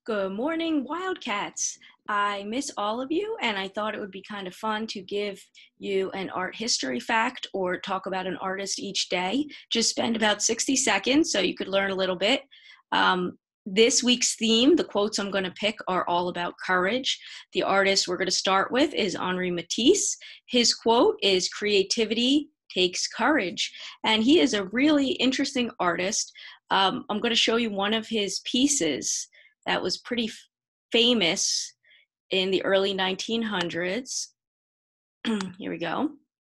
Good morning, Wildcats. I miss all of you, and I thought it would be kind of fun to give you an art history fact or talk about an artist each day. Just spend about 60 seconds so you could learn a little bit. This week's theme, the quotes I'm going to pick, are all about courage. The artist we're going to start with is Henri Matisse. His quote is, "Creativity takes courage." And he is a really interesting artist. I'm going to show you one of his pieces that was pretty famous in the early 1900s. Here we go.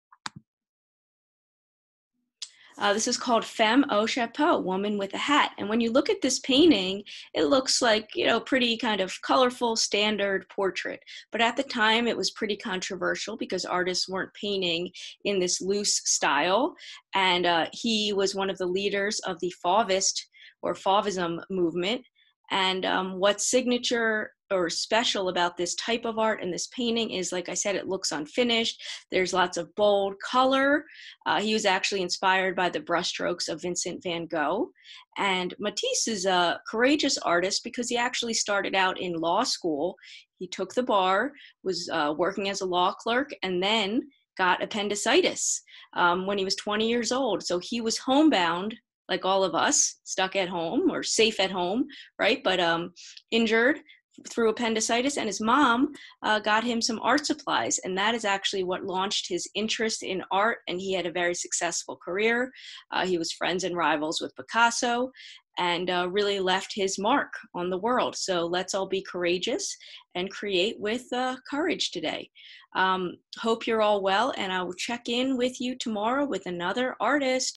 This is called Femme au Chapeau, Woman with a Hat. And when you look at this painting, it looks like, pretty kind of colorful, standard portrait. But at the time, it was pretty controversial because artists weren't painting in this loose style. And he was one of the leaders of the Fauvist or Fauvism movement. And what's signature or special about this type of art and this painting is, like I said, it looks unfinished. There's lots of bold color. He was actually inspired by the brushstrokes of Vincent van Gogh. And Matisse is a courageous artist because he actually started out in law school. He took the bar, was working as a law clerk, and then got appendicitis when he was 20 years old. So he was homebound, like all of us, stuck at home or safe at home, right? But injured through appendicitis, and his mom got him some art supplies, and that is actually what launched his interest in art, and he had a very successful career. He was friends and rivals with Picasso, and really left his mark on the world. So let's all be courageous and create with courage today. Hope you're all well, and I will check in with you tomorrow with another artist.